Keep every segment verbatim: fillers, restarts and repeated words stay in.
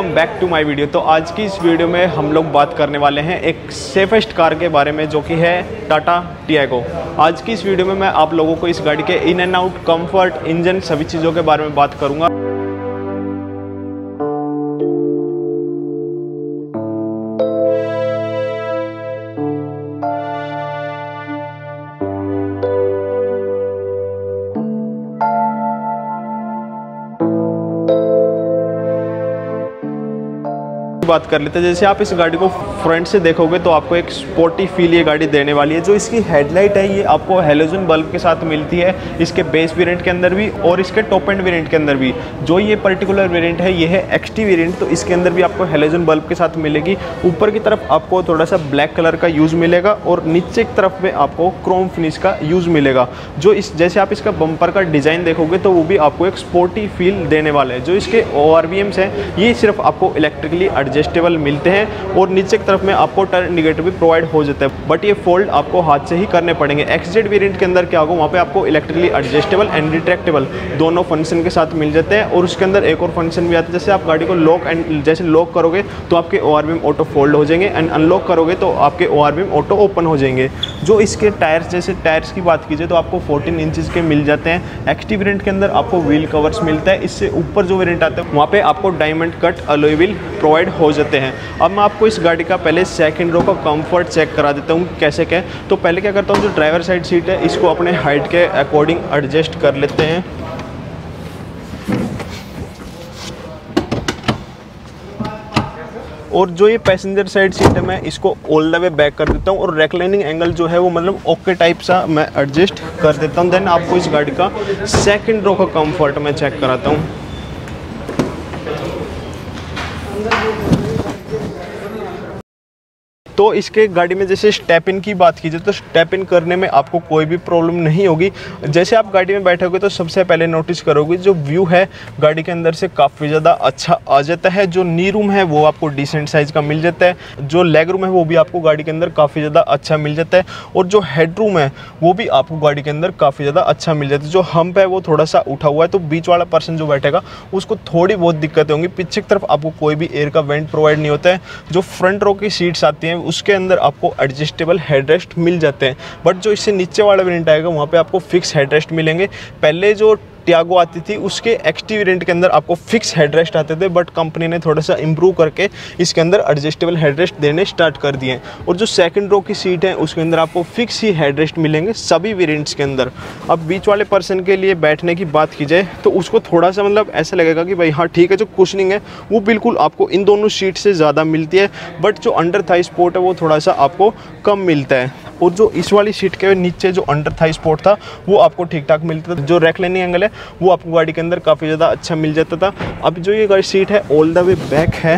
Welcome back to my video. तो आज की इस वीडियो में हम लोग बात करने वाले हैं एक सेफेस्ट कार के बारे में, जो कि है टाटा टियागो। आज की इस वीडियो में मैं आप लोगों को इस गाड़ी के in and out, comfort, engine, सभी चीज़ों के बारे में बात करूँगा। बात कर लेते हैं। जैसे आप इस गाड़ी को फ्रंट से देखोगे तो आपको एक स्पोर्टी फील ये गाड़ी देने वाली है। जो इसकी हेडलाइट है ये आपको हेलोजन बल्ब के साथ मिलती है, इसके बेस वेरिएंट के अंदर भी और इसके टॉप एंड वेरिएंट के अंदर भी। जो ये पर्टिकुलर वेरिएंट है ये है एक्सटी वेरिएंट, तो इसके अंदर भी आपको हेलोजन बल्ब के साथ मिलेगी। ऊपर की तरफ आपको थोड़ा सा ब्लैक कलर का यूज़ मिलेगा और नीचे की तरफ में आपको क्रोम फिनिश का यूज़ मिलेगा। जो इस जैसे आप इसका बम्पर का डिज़ाइन देखोगे तो वो भी आपको एक स्पोर्टी फील देने वाला है। जो इसके ओ आर वी एम्स हैं ये सिर्फ आपको इलेक्ट्रिकली एडजस्टेबल मिलते हैं और नीचे की तरफ में आपको टर्न इंडिकेटर भी प्रोवाइड हो जाता है, बट ये फोल्ड आपको हाथ से ही करने पड़ेंगे। एक्सजेड वेरिएंट के अंदर क्या होगा, वहाँ पे आपको इलेक्ट्रिकली एडजस्टेबल एंड रिट्रैक्टेबल दोनों फंक्शन के साथ मिल जाते हैं। और उसके अंदर एक और फंक्शन भी आता है, जैसे आप गाड़ी को लॉक एंड जैसे लॉक करोगे तो आपके O R V M auto fold हो जाएंगे एंड अनलॉक करोगे तो आपके O R V M auto open हो जाएंगे। जो इसके टायर्स, जैसे टायर्स की बात कीजिए तो आपको फोर्टीन इंचेस के मिल जाते हैं। एक्सटी वेरिएंट के अंदर आपको व्हील कवर्स मिलता है। इससे ऊपर जो वेरिएंट आता है वहाँ पे आपको diamond cut alloy wheel provide हो जाते हैं। अब मैं आपको इस गाड़ी का पहले सेकंड रो का कंफर्ट चेक करा देता हूँ कैसे क्या। तो पहले क्या करता हूँ, जो ड्राइवर साइड सीट है इसको अपने हाइट के अकॉर्डिंग एडजस्ट कर लेते हैं। और जो ये पैसेंजर साइड सीट है मैं इसको ऑल द वे बैक कर देता हूँ और रेक्लाइनिंग एंगल जो है वो मतलब ओके टाइप सा मैं एडजस्ट कर देता हूँ। देन आपको इस गाड़ी का सेकंड रो का कंफर्ट मैं चेक कराता हूँ। तो इसके गाड़ी में जैसे स्टेप इन की बात कीजिए तो स्टेप इन करने में आपको कोई भी प्रॉब्लम नहीं होगी। जैसे आप गाड़ी में बैठोगे तो सबसे पहले नोटिस करोगे जो व्यू है गाड़ी के अंदर से काफ़ी ज़्यादा अच्छा आ जाता है। जो नी रूम है वो आपको डिसेंट साइज़ का मिल जाता है। जो लेग रूम है वो भी आपको गाड़ी के अंदर काफ़ी ज़्यादा अच्छा मिल जाता है। और जो हेड रूम है वो भी आपको गाड़ी के अंदर काफ़ी ज़्यादा अच्छा मिल जाता है। जो हम्प है वो थोड़ा सा उठा हुआ है, तो बीच वाला पर्सन जो बैठेगा उसको थोड़ी बहुत दिक्कतें होंगी। पीछे की तरफ आपको कोई भी एयर का वेंट प्रोवाइड नहीं होता है। जो फ्रंट रो की सीट्स आती हैं उसके अंदर आपको एडजस्टेबल हेडरेस्ट मिल जाते हैं, बट जो इससे नीचे वाला वेरिएंट आएगा वहाँ पे आपको फिक्स हेडरेस्ट मिलेंगे। पहले जो टियागो आती थी उसके एक्सटी वेरिएंट के अंदर आपको फिक्स हेडरेस्ट आते थे, बट कंपनी ने थोड़ा सा इंप्रूव करके इसके अंदर एडजस्टेबल हेडरेस्ट देने स्टार्ट कर दिए। और जो सेकंड रो की सीट है उसके अंदर आपको फिक्स ही हेडरेस्ट मिलेंगे सभी वेरिएंट्स के अंदर। अब बीच वाले पर्सन के लिए बैठने की बात की जाए तो उसको थोड़ा सा मतलब ऐसा लगेगा कि भाई हाँ ठीक है, जो कुशनिंग है वो बिल्कुल आपको इन दोनों सीट से ज़्यादा मिलती है, बट जो अंडर थाई स्पोर्ट है वो थोड़ा सा आपको कम मिलता है। और जो इस वाली सीट के नीचे जो अंडर थाई स्पोर्ट था वो आपको ठीक ठाक मिलता था। जो रेक्लाइनिंग एंगल है वो आपको गाड़ी के अंदर काफ़ी ज़्यादा अच्छा मिल जाता था। अब जो ये गाड़ी सीट है ऑल द वे बैक है,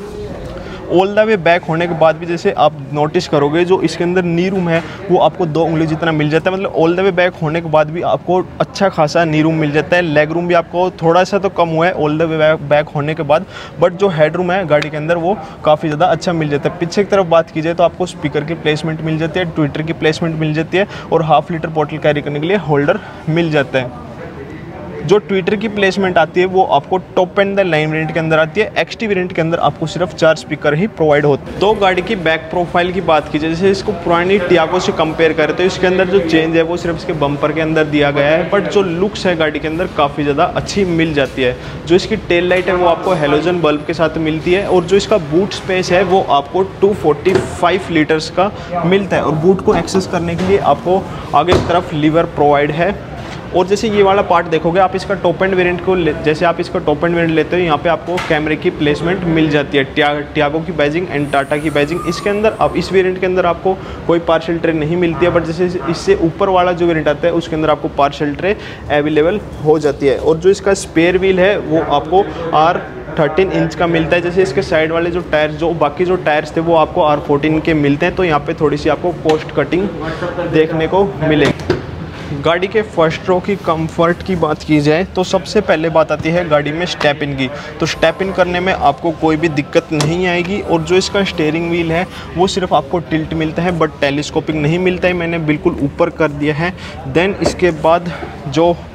ऑल द वे बैक होने के बाद भी जैसे आप नोटिस करोगे जो इसके अंदर नी रूम है वो आपको दो उंगली जितना मिल जाता है। मतलब ऑल द वे बैक होने के बाद भी आपको अच्छा खासा नी रूम मिल जाता है। लेग रूम भी आपको थोड़ा सा तो कम हुआ है ऑल द वे बैक होने के बाद, बट जो हेड रूम है गाड़ी के अंदर वो काफ़ी ज़्यादा अच्छा मिल जाता है। पीछे की तरफ बात की जाए तो आपको स्पीकर की प्लेसमेंट मिल जाती है, ट्विटर की प्लेसमेंट मिल जाती है और हाफ लीटर बॉटल कैरी करने के लिए होल्डर मिल जाता है। जो ट्विटर की प्लेसमेंट आती है वो आपको top end the line variant के अंदर आती है। एक्सटी वेरिएंट के अंदर आपको सिर्फ चार स्पीकर ही प्रोवाइड होते हैं। तो गाड़ी की बैक प्रोफाइल की बात की जाए, जैसे इसको पुरानी टियागो से कंपेयर करें तो इसके अंदर जो चेंज है वो सिर्फ इसके बम्पर के अंदर दिया गया है, बट जो लुक्स है गाड़ी के अंदर काफ़ी ज़्यादा अच्छी मिल जाती है। जो इसकी टेल लाइट है वो आपको हेलोजन बल्ब के साथ मिलती है और जो इसका बूट स्पेस है वो आपको टू फोर्टी फाइव लीटर्स का मिलता है। और बूट को एक्सेस करने के लिए आपको आगे की तरफ लीवर प्रोवाइड है। और जैसे ये वाला पार्ट देखोगे आप इसका टॉप एंड वेरिएंट को जैसे आप इसका टॉप एंड वेरिएंट लेते हो यहाँ पे आपको कैमरे की प्लेसमेंट मिल जाती है। टिया टियागो की बैजिंग एंड टाटा की बैजिंग इसके अंदर। अब इस वेरिएंट के अंदर आपको कोई पार्सल ट्रे नहीं मिलती है, बट जैसे इससे ऊपर वाला जो वेरिएंट आता है उसके अंदर आपको पार्सल ट्रे अवेलेबल हो जाती है। और जो इसका स्पेयर व्हील है वो आपको आर थर्टीन इंच का मिलता है। जैसे इसके साइड वाले जो टायर्स, जो बाकी जो टायर्स थे वो आपको आर फोर्टीन के मिलते हैं, तो यहाँ पे थोड़ी सी आपको कॉस्ट कटिंग देखने को मिलेगी। गाड़ी के फर्स्ट रो की कंफर्ट की बात की जाए तो सबसे पहले बात आती है गाड़ी में स्टेप इन की। तो स्टेप इन करने में आपको कोई भी दिक्कत नहीं आएगी। और जो इसका स्टीयरिंग व्हील है वो सिर्फ आपको टिल्ट मिलता है, बट टेलीस्कोपिक नहीं मिलता है, मैंने बिल्कुल ऊपर कर दिया है। देन इसके बाद जो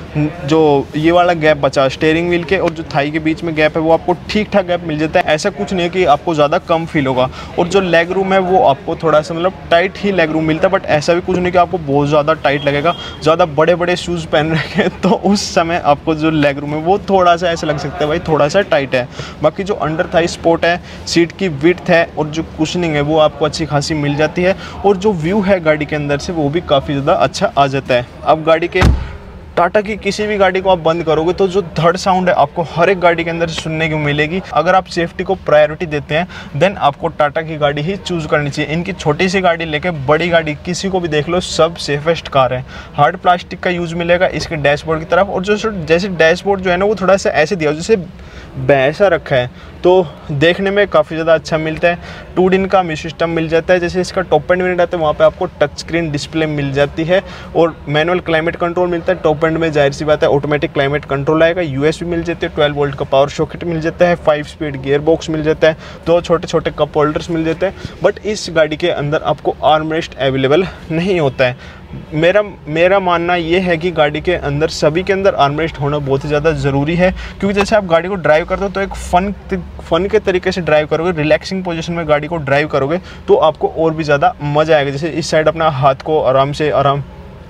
जो ये वाला गैप बचा स्टीयरिंग व्हील के और जो थाई के बीच में गैप है वो आपको ठीक ठाक गैप मिल जाता है। ऐसा कुछ नहीं है कि आपको ज़्यादा कम फील होगा। और जो लेग रूम है वो आपको थोड़ा सा मतलब टाइट ही लेग रूम मिलता है, बट ऐसा भी कुछ नहीं कि आपको बहुत ज़्यादा टाइट लगेगा। ज़्यादा बड़े बड़े शूज़ पहन रखे हैं तो उस समय आपको जो लेग रूम है वो थोड़ा सा ऐसा लग सकता है भाई थोड़ा सा टाइट है। बाकी जो अंडर थाई स्पोर्ट है, सीट की विड्थ है और जो कुशनिंग है वो आपको अच्छी खासी मिल जाती है। और जो व्यू है गाड़ी के अंदर से वो भी काफ़ी ज़्यादा अच्छा आ जाता है। अब गाड़ी के टाटा की किसी भी गाड़ी को आप बंद करोगे तो जो थर्ड साउंड है आपको हर एक गाड़ी के अंदर सुनने को मिलेगी। अगर आप सेफ्टी को प्रायोरिटी देते हैं देन आपको टाटा की गाड़ी ही चूज़ करनी चाहिए। इनकी छोटी सी गाड़ी लेके बड़ी गाड़ी किसी को भी देख लो, सब सेफेस्ट कार है। हार्ड प्लास्टिक का यूज़ मिलेगा इसके डैशबोर्ड की तरफ। और जो जैसे डैशबोर्ड जो है ना वो थोड़ा सा ऐसे दिया जैसे बैसा रखा है तो देखने में काफ़ी ज़्यादा अच्छा मिलता है। टू डिन का म्यूजिक सिस्टम मिल जाता है। जैसे इसका टॉप एंड वेरिएंट आता है वहाँ पे आपको टच स्क्रीन डिस्प्ले मिल जाती है और मैनुअल क्लाइमेट कंट्रोल मिलता है। टॉप एंड में जाहिर सी बात है ऑटोमेटिक क्लाइमेट कंट्रोल आएगा। यूएसबी मिल जाती है, ट्वेल्व वोल्ट का पावर सॉकेट मिल जाता है, फाइव स्पीड गियर बॉक्स मिल जाता है, दो छोटे छोटे कप होल्डर्स मिल जाते हैं। बट इस गाड़ी के अंदर आपको आर्मरेस्ट अवेलेबल नहीं होता है। मेरा मेरा मानना ये है कि गाड़ी के अंदर सभी के अंदर आर्मरेस्ट होना बहुत ही ज़्यादा ज़रूरी है, क्योंकि जैसे आप गाड़ी को ड्राइव करते हो तो एक फ़न फ़न के तरीके से ड्राइव करोगे, रिलैक्सिंग पोजीशन में गाड़ी को ड्राइव करोगे तो आपको और भी ज़्यादा मज़ा आएगा। जैसे इस साइड अपना हाथ को आराम से आराम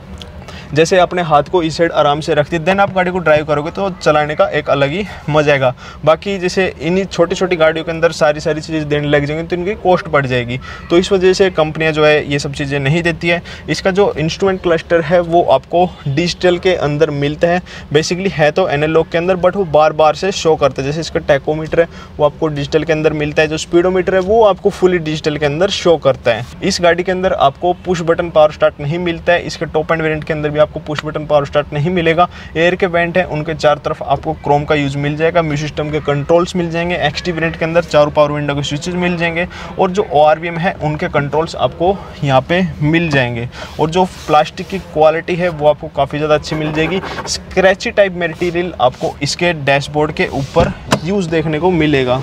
जैसे अपने हाथ को इस साइड आराम से रख दी देन आप गाड़ी को ड्राइव करोगे तो चलाने का एक अलग ही मजा आएगा। बाकी जैसे इन्हीं छोटी छोटी गाड़ियों के अंदर सारी सारी चीज़ें देने लग जाएंगी तो इनकी कॉस्ट बढ़ जाएगी। तो इस वजह से कंपनियां जो है ये सब चीज़ें नहीं देती है। इसका जो इंस्ट्रूमेंट क्लस्टर है वो आपको डिजिटल के अंदर मिलता है। बेसिकली है तो एनालॉग के अंदर बट वो बार बार से शो करता है। जैसे इसका टैकोमीटर है वो आपको डिजिटल के अंदर मिलता है, जो स्पीडोमीटर है वो आपको फुली डिजिटल के अंदर शो करता है। इस गाड़ी के अंदर आपको पुश बटन पावर स्टार्ट नहीं मिलता है। इसके टॉप एंड वेरिएंट के अंदर भी आपको पुश बटन पावर स्टार्ट नहीं मिलेगा। एयर के वेंट है उनके चारों तरफ आपको क्रोम का यूज मिल जाएगा। म्यूजिक सिस्टम के कंट्रोल्स मिल जाएंगे। एक्सटी वेरिएंट के अंदर चारों पावर विंडो के स्विचेस मिल जाएंगे और जो ओ आर वी एम है उनके कंट्रोल्स आपको यहाँ पे मिल जाएंगे। और जो प्लास्टिक की क्वालिटी है वो आपको काफ़ी ज़्यादा अच्छी मिल जाएगी। स्क्रैची टाइप मटेरियल आपको इसके डैशबोर्ड के ऊपर यूज देखने को मिलेगा।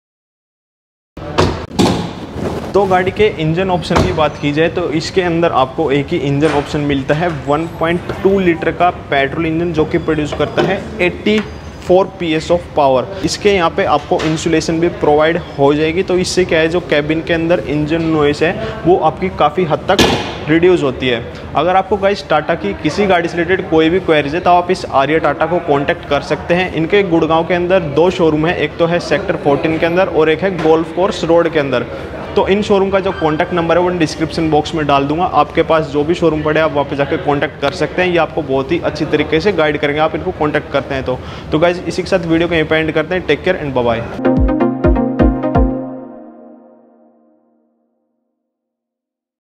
तो गाड़ी के इंजन ऑप्शन की बात की जाए तो इसके अंदर आपको एक ही इंजन ऑप्शन मिलता है, वन पॉइंट टू लीटर का पेट्रोल इंजन जो कि प्रोड्यूस करता है eighty four PS of power पावर। इसके यहाँ पे आपको इंसुलेशन भी प्रोवाइड हो जाएगी। तो इससे क्या है जो कैबिन के अंदर इंजन नॉइस है वो आपकी काफ़ी हद तक रिड्यूस होती है। अगर आपको गाइस टाटा की किसी गाड़ी से रिलेटेड कोई भी क्वेरीज है तो आप इस आर्या टाटा को कांटेक्ट कर सकते हैं। इनके गुड़गांव के अंदर दो शोरूम है, एक तो है सेक्टर फोर्टीन के अंदर और एक है गोल्फ कोर्स रोड के अंदर। तो इन शोरूम का जो कॉन्टैक्ट नंबर है वो डिस्क्रिप्शन बॉक्स में डाल दूंगा। आपके पास जो भी शोरूम पड़े आप वहाँ पे जाकर कॉन्टैक्ट कर सकते हैं। ये आपको बहुत ही अच्छी तरीके से गाइड करेंगे आप इनको कॉन्टैक्ट करते हैं तो। तो गाइज इसी के साथ वीडियो को यहीं पे एंड करते हैं। Take care and bye bye.